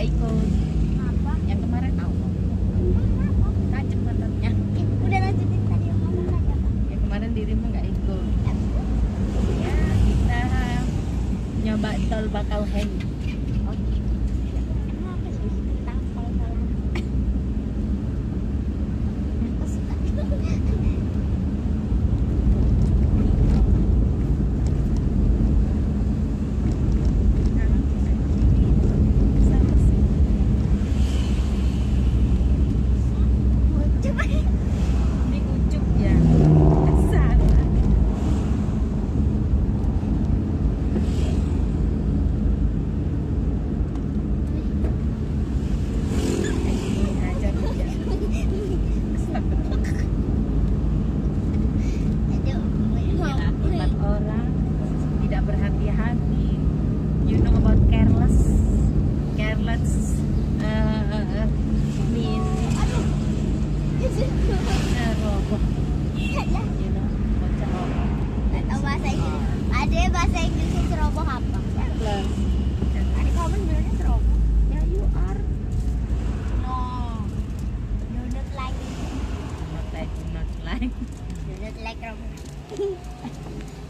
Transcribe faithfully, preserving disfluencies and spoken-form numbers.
nggak ikut. Apa? Yang kemarin tahu. Tajam pantatnya. Eh, udah lanjutin tadi yang ngomong tadi apa? Yang kemarin dirimu nggak ikut. Ya kita nyoba tol Bakauheni. Oh, emang apa sih tentang kalau-kalau? Aku suka. Coba. Ini ucup ya. Salah. Ini aja dia. Astagfirullah. Aduh, Inilah akibat orang tidak berhati-hati. You know about careless. Careless uh, mean aduh. uh, roboh. Ya, ya. You know, bocah roboh. Atau bahasa Inggris. Ada bahasa Inggrisnya ceroboh apa? Careless. Ada kamu bilangnya ceroboh. Ya you are. No. You don't like it. Not like, not like. You don't like Robo.